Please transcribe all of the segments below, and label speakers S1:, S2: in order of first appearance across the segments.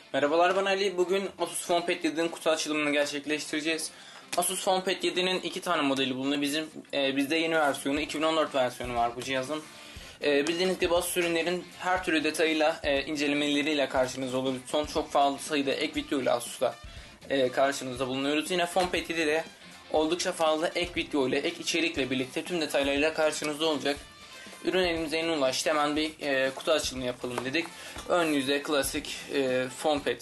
S1: Merhabalar, ben Ali. Bugün Asus Fonpad 7'nin kutu açılımını gerçekleştireceğiz. Asus Fonpad 7'nin iki tane modeli bulunuyor. Bizde yeni versiyonu, 2014 versiyonu var bu cihazın. Bildiğiniz gibi Asus ürünlerin her türlü detayıyla, incelemeleriyle karşınızda oluyoruz. Son çok fazla sayıda ek video ile Asus'ta karşınızda bulunuyoruz. Yine Fonpad 7'de oldukça fazla ek video ile, ek içerikle birlikte tüm detaylarıyla karşınızda olacak. Ürün elimize yeni ulaştı. Hemen bir kutu açılımı yapalım dedik. Ön yüzde klasik Fonpad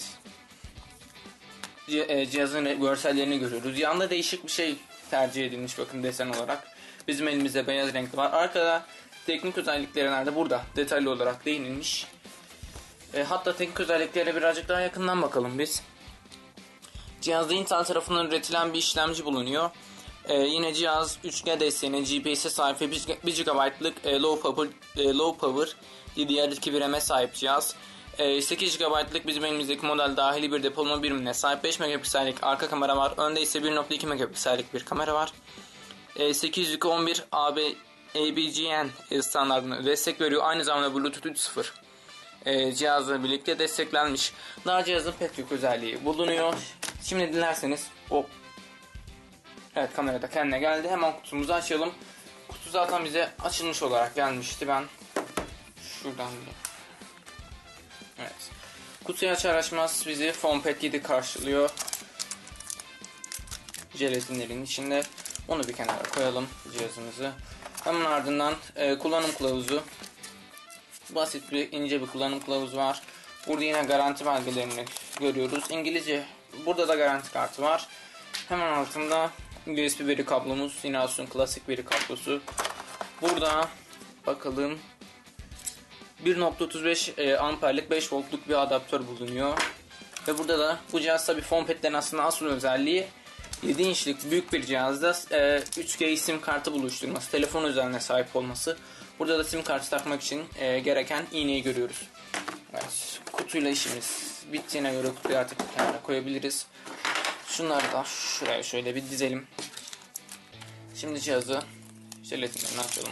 S1: cihazın görsellerini görüyoruz. Yanında değişik bir şey tercih edilmiş, bakın, desen olarak. Bizim elimizde beyaz renkli var. Arkada teknik özellikleri nerede? Burada detaylı olarak değinilmiş. Hatta teknik özelliklere birazcık daha yakından bakalım biz. Cihazda Intel tarafından üretilen bir işlemci bulunuyor. Yine cihaz 3G desteğine, GPS'e sahip ve 1 GB'lık low power DDR2 RAM'e sahip cihaz. 8 GB'lık bizim elimizdeki model dahili bir depolama birimine sahip. 5 megapiksellik arka kamera var. Önde ise 1.2 megapiksellik bir kamera var. 811 ABGN standartına destek veriyor. Aynı zamanda Bluetooth 3.0 cihazla birlikte desteklenmiş. Daha cihazın pek çok özelliği bulunuyor. Şimdi dilerseniz evet, kamerada kendine geldi. Hemen kutumuzu açalım. Kutu zaten bize açılmış olarak gelmişti. Ben şuradan evet. Kutuyu açar açmaz bizi Fonpad 7 karşılıyor. Jelatinlerin içinde. Onu bir kenara koyalım, cihazımızı. Hemen ardından kullanım kılavuzu. Basit bir ince bir kullanım kılavuzu var. Burada yine garanti belgelerini görüyoruz. İngilizce. Burada da garanti kartı var. Hemen altında USB veri kablomuz. Yine Asus'un klasik veri kablosu. Burada bakalım 1.35 amperlik 5 voltluk bir adaptör bulunuyor. Ve burada da bu cihaz, tabi Fonpad'lerin aslında asıl özelliği 7 inçlik büyük bir cihazda 3G sim kartı buluşturması, telefon özelliğine sahip olması. Burada da sim kartı takmak için gereken iğneyi görüyoruz. Evet, kutuyla işimiz bittiğine göre kutuyu artık bir kenara koyabiliriz. Şunları da şuraya şöyle bir dizelim. Şimdi cihazı jelatinlerini açalım.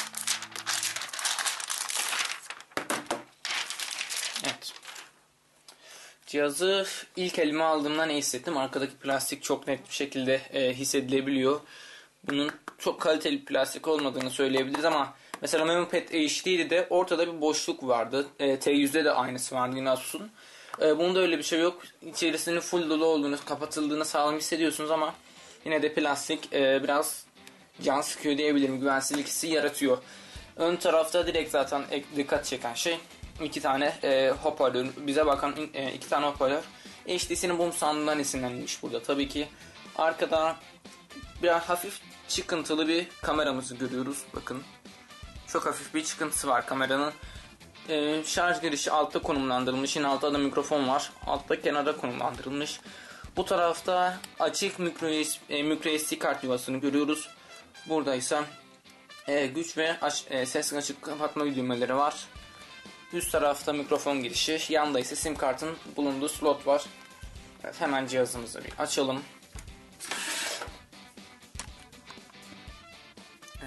S1: Evet. Cihazı ilk elime aldığımda ne hissettim? Arkadaki plastik çok net bir şekilde hissedilebiliyor. Bunun çok kaliteli plastik olmadığını söyleyebiliriz ama mesela MemoPad HD'de ortada bir boşluk vardı. T100'de de aynısı vardı yine Asus'un. Bunda öyle bir şey yok. İçerisinin full dolu olduğunu, kapatıldığını sağlam hissediyorsunuz ama yine de plastik biraz can sıkıyor diyebilirim. Güvensizlik hissi yaratıyor. Ön tarafta direkt zaten dikkat çeken şey iki tane hoparlör. Bize bakan iki tane hoparlör. HD'sinin boom sound'undan esinlenmiş burada. Tabii ki arkada biraz hafif çıkıntılı bir kameramızı görüyoruz. Bakın. Çok hafif bir çıkıntısı var kameranın. Şarj girişi altta konumlandırılmış. Yine altta da mikrofon var. Altta kenarda konumlandırılmış. Bu tarafta açık micro SD kart yuvasını görüyoruz. Burada ise güç ve ses açıp kapatma düğmeleri var. Üst tarafta mikrofon girişi. Yanda ise sim kartın bulunduğu slot var. Evet, hemen cihazımızı bir açalım. Evet.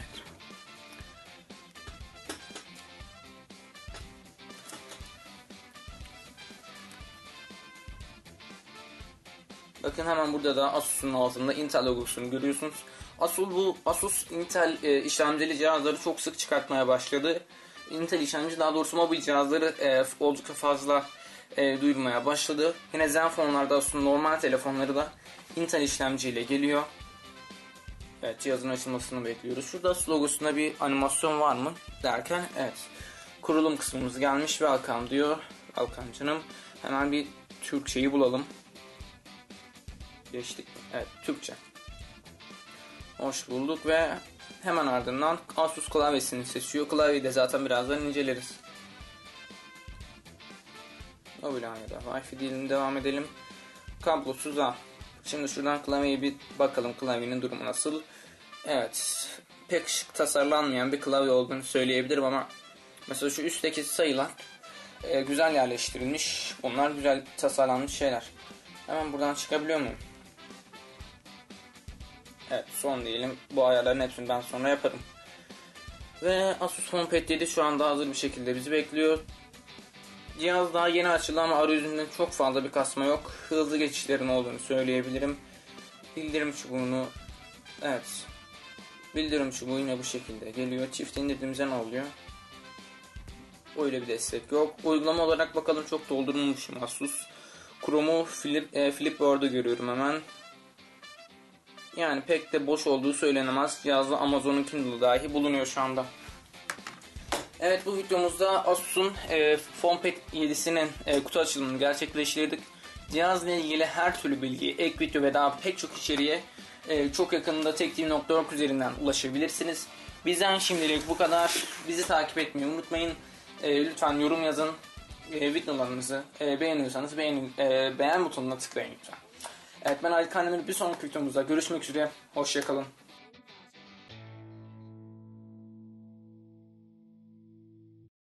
S1: Bakın hemen burada da Asus'un altında Intel logosunu görüyorsunuz. Asus Intel işlemcili cihazları çok sık çıkartmaya başladı. Intel işlemci, daha doğrusu mobil cihazları oldukça fazla duyurmaya başladı. Yine Zenfone'larda, Asus'un normal telefonları da Intel işlemciyle geliyor. Evet, cihazın açılmasını bekliyoruz. Şurada Asus logosunda bir animasyon var mı derken, evet, kurulum kısmımız gelmiş. Welcome diyor. Welcome canım. Hemen bir Türkçeyi bulalım. Geçtik. Evet, Türkçe. Hoş bulduk ve hemen ardından Asus klavyesini seçiyor. Klavyeyi de zaten birazdan inceleriz. Mobilanya'da Wi-Fi diyelim, devam edelim. Kablosuz A. Şimdi şuradan klavyeye bir bakalım, klavyenin durumu nasıl. Evet, pek şık tasarlanmayan bir klavye olduğunu söyleyebilirim ama mesela şu üstteki sayılar güzel yerleştirilmiş. Bunlar güzel tasarlanmış şeyler. Hemen buradan çıkabiliyor muyum? Evet, son diyelim. Bu ayarların hepsini ben sonra yaparım. Ve Asus Fonpad 7 şu anda hazır bir şekilde bizi bekliyor. Cihaz daha yeni açıldı ama arayüzünde çok fazla bir kasma yok. Hızlı geçişlerin olduğunu söyleyebilirim. Bildirim çubuğunu, evet, bildirim çubuğu yine bu şekilde geliyor. Çift indirdiğimizde ne oluyor? Öyle bir destek yok. Uygulama olarak bakalım, çok doldurulmuş mahsus. Chrome'u Flipboard'u görüyorum hemen. Yani pek de boş olduğu söylenemez. Cihazda Amazon'un Kindle dahi bulunuyor şu anda. Evet, bu videomuzda Asus'un FonePad 7'sinin kutu açılımını gerçekleştirdik. Cihazla ilgili her türlü bilgi, ek video ve daha pek çok içeriğe çok yakında tektv.org üzerinden ulaşabilirsiniz. Bizden şimdilik bu kadar. Bizi takip etmeyi unutmayın. Lütfen yorum yazın. Videolarımızı beğeniyorsanız beğen butonuna tıklayın lütfen. Evet, ben Ali Kandemir. Bir sonraki videomuzda görüşmek üzere. Hoşça kalın.